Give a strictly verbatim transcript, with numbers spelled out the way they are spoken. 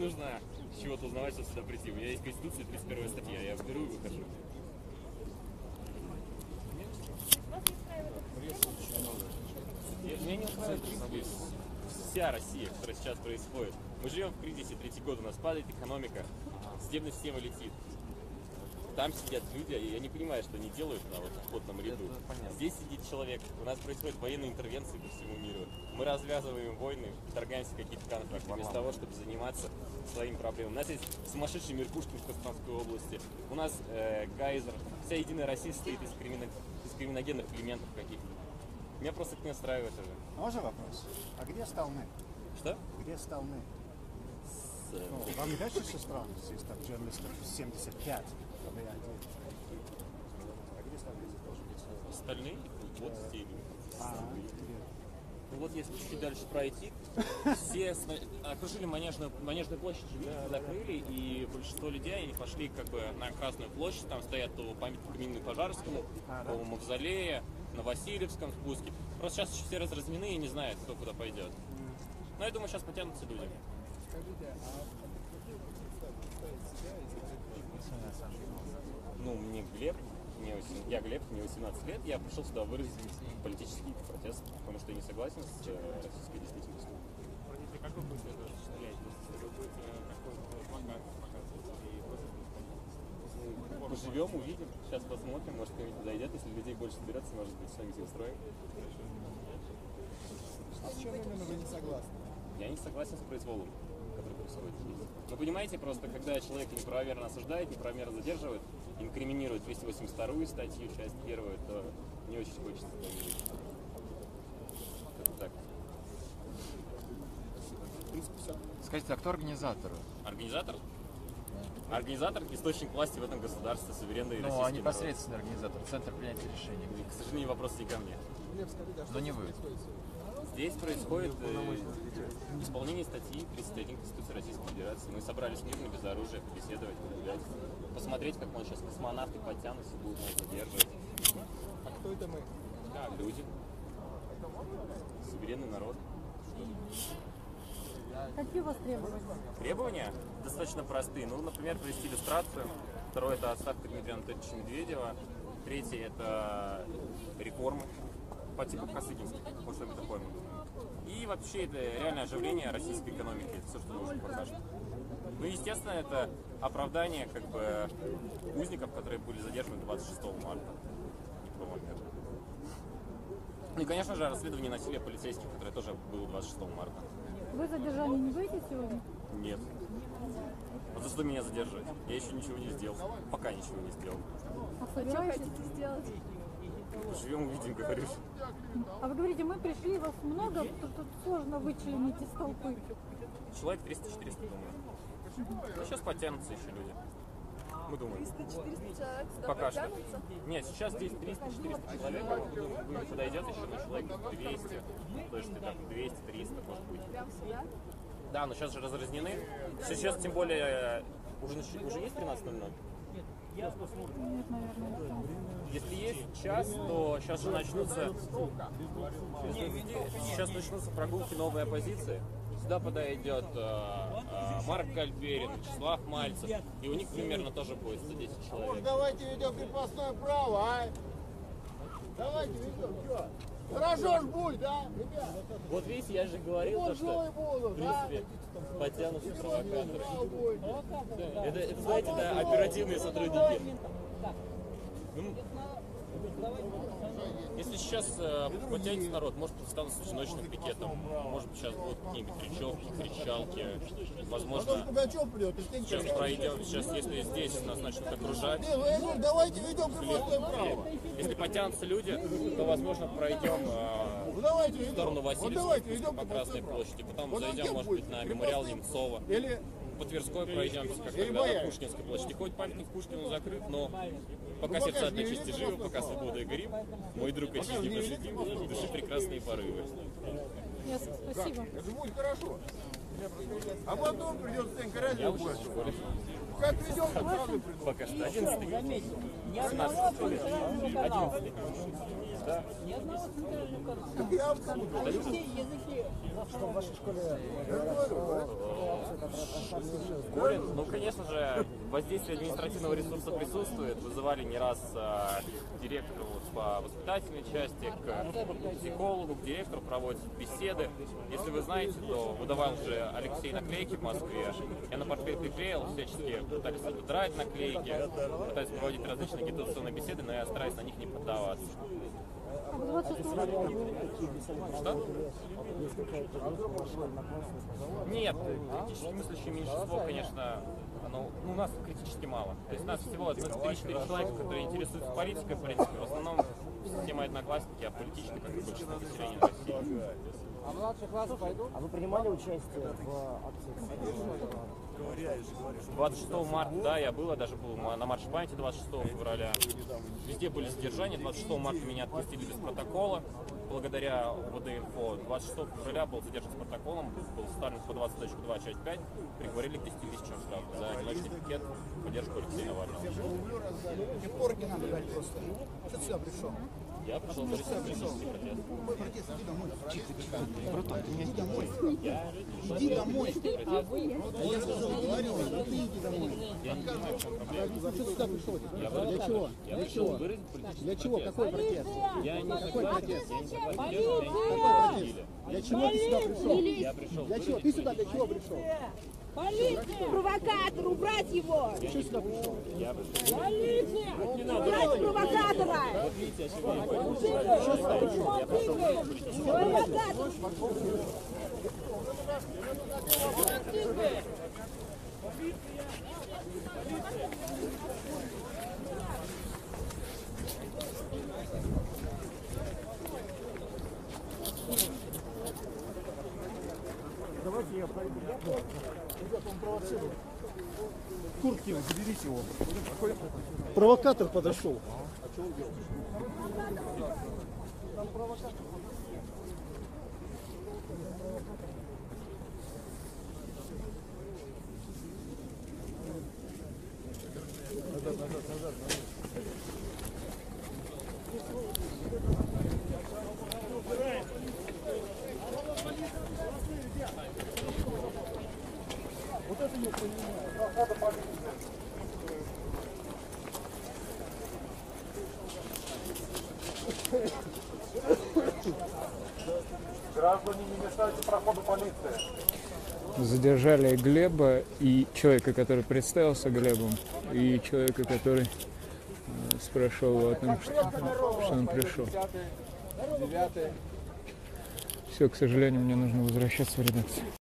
нужно с чего-то узнавать, чтобы сюда прийти. У меня есть Конституция, тридцать первая статья, я беру и выхожу. Меня не устраивает, в принципе, вся Россия, которая сейчас происходит. Мы живем в кризисе, третий год, у нас падает экономика, судебная система летит. Там сидят люди, и я не понимаю, что они делают на вот охотном ряду. Здесь сидит человек, у нас происходит военные интервенции по всему миру. Мы развязываем войны, вторгаемся в какие-то конфликты, вместо того, чтобы заниматься своими проблемами. У нас есть сумасшедший Меркушкин в Костромской области, у нас э, Гайзер, вся Единая Россия состоит из, кримино... из криминогенных элементов каких-то. Меня просто это не устраивает уже. Можно вопрос? А где Сталны? Что? Где Сталны? С... Ну, вам не дальше со стран? Здесь там журналистов семьдесят пять. А где Сталны? Остальные? Вот здесь. А, ну вот если чуть дальше пройти, все окружили Манежную, Манежную площадь, закрыли, и большинство людей они пошли как бы на Красную площадь, там стоят у памятника Минину Пожарскому, у Мавзолея, на Васильевском спуске. Просто сейчас все разразнены и не знают, кто куда пойдет. Но я думаю, сейчас потянутся люди. Ну, мне Глеб, мне восемнадцать, я Глеб, мне восемнадцать лет, я пришел сюда выразить политический протест, потому что я не согласен с российской действительностью. Как вы будете это осуществлять? Вы будете какой-то плакат показывать? Поживем, увидим, сейчас посмотрим, может кто-нибудь подойдет, если людей больше соберется, может быть, что-нибудь устроим. А с чем именно вы не согласны? Я не согласен с произволом, который происходит здесь. Вы понимаете, просто когда человека неправомерно осуждает, неправомерно задерживает, инкриминирует двести восемьдесят вторую статью, часть первую, то не очень хочется поверить. Так. Скажите, а кто организатор? Организатор? Организатор – источник власти в этом государстве, суверенный российский Ну, а народ. непосредственный организатор, центр принятия решений. К сожалению, вопрос не ко мне. Но не вы. Здесь происходит э, исполнение статьи тридцать один Конституции Российской Федерации. Мы собрались мирно, без оружия, побеседовать, погулять, посмотреть, как он сейчас космонавты подтянутся, будут нас задерживать. А кто это мы? Да, люди. Суверенный народ. Какие у вас требования? Требования достаточно простые. Ну, например, провести иллюстрацию. Второе – это отставка Дмитрия Анатольевича Медведева. Третье – это реформы по типу Косыгинских, вот что-нибудь такое. И вообще это реальное оживление российской экономики. Это все, что нужно пока что. Ну, естественно, это оправдание как бы узников, которые были задержаны двадцать шестого марта. Ну и, конечно же, расследование насилия полицейских, которое тоже было двадцать шестого марта. Вы задержание не будете сегодня? Нет. А за что меня задерживать? Я еще ничего не сделал. Пока ничего не сделал. А что хотите сделать? Живем, увидим, говоришь. А вы говорите, мы пришли, вас много, тут, тут сложно вычленить из толпы. Человек триста-четыреста, думаю. А сейчас потянутся еще люди. Мы думаем. триста-четыреста человек сюда Пока что. потянутся? Нет, сейчас здесь триста-четыреста человек. Думаю, подойдет еще на человек двести. То есть так, двести-триста, может быть. Прям сюда? Да, но сейчас же разразнены. Сейчас тем более уже, уже есть тринадцать ноль ноль? Нет, наверное. Если есть час, то сейчас же начнутся, сейчас начнутся прогулки новой оппозиции. Сюда подойдет э, э, Марк Гальперин, Вячеслав Мальцев, и у них примерно тоже будет сто десять человек. Может, давайте ведем крепостное право, а? Давайте ведем, что? Хорошо ж будет, да, ребят? Вот видите, я же говорил, то, что будут, в принципе потянутся провокаторы. да? Это, это, знаете, да, оперативные сотрудники. Ну, если сейчас э, потянется народ, может встанут с одиночным пикетом, может быть сейчас будут какие-нибудь речевки, кричалки, возможно, сейчас пройдем, сейчас если здесь нас начнут окружать, Давайте ведем крепостное право. если потянутся люди, то возможно пройдем э, в сторону Васильевского по Красной площади, потом зайдем, может быть, на мемориал Немцова. По Тверской пройдемся, как тогда на Пушкинской площади. Хоть памятник Пушкину закрыт, но пока сердца для чести живы, пока свобода и горит, мой друг отчизне посвятим, в душе прекрасные порывы. Ясно, спасибо. Это будет хорошо. А потом придет Стенька Я радио. учусь в школе. Как ведем, так сразу придут. Пока что. Одиннадцатый. Семнадцатый. Одиннадцатый. Да. Я в кому? Что в вашей школе Горин, ну, конечно же, воздействие административного ресурса присутствует. Вызывали не раз а, директору по воспитательной части, к психологу, к директору проводят беседы. Если вы знаете, то выдавал же Алексей наклейки в Москве. Я на портрет приклеил, всячески пытались отдрать наклейки, пытались проводить различные агитационные беседы, но я стараюсь на них не поддаваться. А в двадцать шестом Что? Нет, критически мыслящее меньшинство, конечно, оно, ну, у нас критически мало. То есть у нас всего двадцать три человека, которые интересуются политикой, в принципе. В основном все мои одноклассники, а политически, как и большинство населения России. А младший класс пойдут? А вы принимали участие в акции? двадцать шестого марта, да, я был, я даже был на марше памяти двадцать шестого февраля. Везде были задержания. двадцать шестого марта меня отпустили без протокола, благодаря ОВД-инфо. двадцать шестого февраля был задержан с протоколом, был составлен по двадцать точка два часть пять, приговорили к десяти тысячам штрафов за одиночный пикет в поддержку Алексея Навального. Мне порки надо дать просто. Что ты сюда пришел? Я пришел за политический протест. Какой протест? Иди домой. Иди домой. Иди домой. Я сказал, говорил, а ты иди домой. Я не понимаю, в чем проблема. Что ты сюда пришел? Я Для чего? Я Для пришел чего? выразить политический Для чего? протест. Какой протест? Я не Какой согласен, протест? я не согласен, Какой меня протест? не Для чего ты сюда пришел? Я пришел Для чего? выразить Ты сюда для чего пришел? Полиция! Провокатор! Убрать его! Ты что сюда пришел? Я пришел. Полиция! Убрать провокатора! Провокатор! Давайте я пойду. Ребята, он провоцирует. Куртки, заберите его. Провокатор подошел. Там провокатор. Назад, назад, назад, назад. Вот это не понимаю. Надо полиция. Граждане, не мешайте проходу полиции. Задержали Глеба и человека, который представился Глебом, и человека, который э, спрашивал его о том, что, что он пришел. Все, к сожалению, мне нужно возвращаться в редакцию.